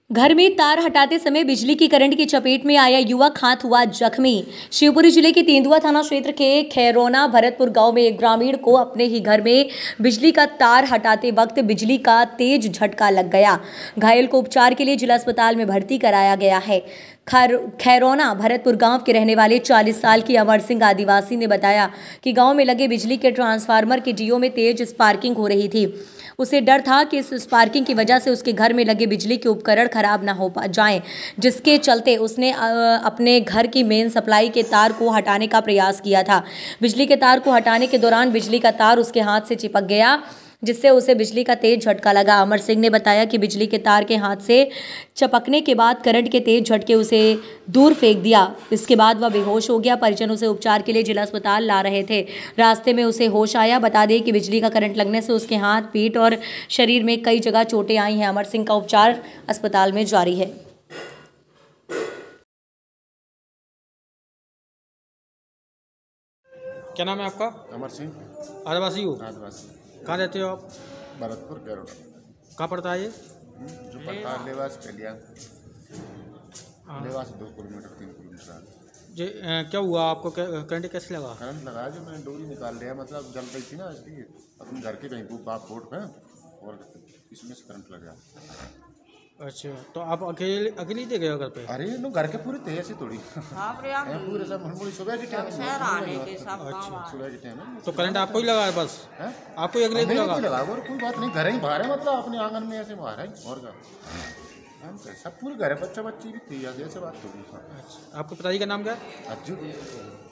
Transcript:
घर में तार हटाते समय बिजली की करंट की चपेट में आया युवक हाथ हुआ जख्मी। शिवपुरी जिले के तेंदुआ थाना क्षेत्र के खैरोना भरतपुर गांव में एक ग्रामीण को अपने ही घर में बिजली का तार हटाते वक्त बिजली का तेज झटका लग गया। घायल को उपचार के लिए जिला अस्पताल में भर्ती कराया गया है। खैरोना भरतपुर गांव के रहने वाले 40 साल की अमर सिंह आदिवासी ने बताया कि गांव में लगे बिजली के ट्रांसफार्मर के डीओ में तेज स्पार्किंग हो रही थी। उसे डर था कि इस स्पार्किंग की वजह से उसके घर में लगे बिजली के उपकरण खराब ना हो जाएं, जिसके चलते उसने अपने घर की मेन सप्लाई के तार को हटाने का प्रयास किया था। बिजली के तार को हटाने के दौरान बिजली का तार उसके हाथ से चिपक गया, जिससे उसे बिजली का तेज झटका लगा। अमर सिंह ने बताया कि बिजली के तार के हाथ से चपकने के बाद करंट के तेज झटके उसे दूर फेंक दिया। इसके बाद वह बेहोश हो गया। परिजन उसे उपचार के लिए जिला अस्पताल ला रहे थे। रास्ते में उसे होश आया। बता दें कि बिजली का करंट लगने से उसके हाथ, पीठ और शरीर में कई जगह चोटें आई हैं। अमर सिंह का उपचार अस्पताल में जारी है। क्या नाम है आपका? अमर सिंह। आदिवासी हो? आदिवासी। कहाँ रहते हो आप? भरतपुर खैरोना। कहाँ पड़ता है ये? जो पड़ता है लेवास पेलिया। लेवास 2 किलोमीटर 3 किलोमीटर। जी क्या हुआ आपको? करंट कैसे लगा? करंट लगाया जो मैंने डोरी निकाल लिया, मतलब जल रही थी ना, इसलिए अपने घर के कहीं बाप बोर्ड पे और इसमें से करंट लग गया। अच्छा, तो आप अकेले थे गए घर पे? अरे नो, घर के पूरे थे ऐसे थोड़ी पूरे सब मुड़ी सुबह की टाइम। अच्छा, सुबह की टाइम तो करंट आपको ही लगा है? बस है? आपको ही अकेले को लगा? और कोई बात नहीं, घर ही बाहर है, मतलब अपने आंगन में ऐसे बाहर है और क्या सब पूरे घर है, बच्चा बच्ची भी थी, ऐसे बात थोड़ी। अच्छा, आपके पिताजी का नाम क्या है? अज्जू।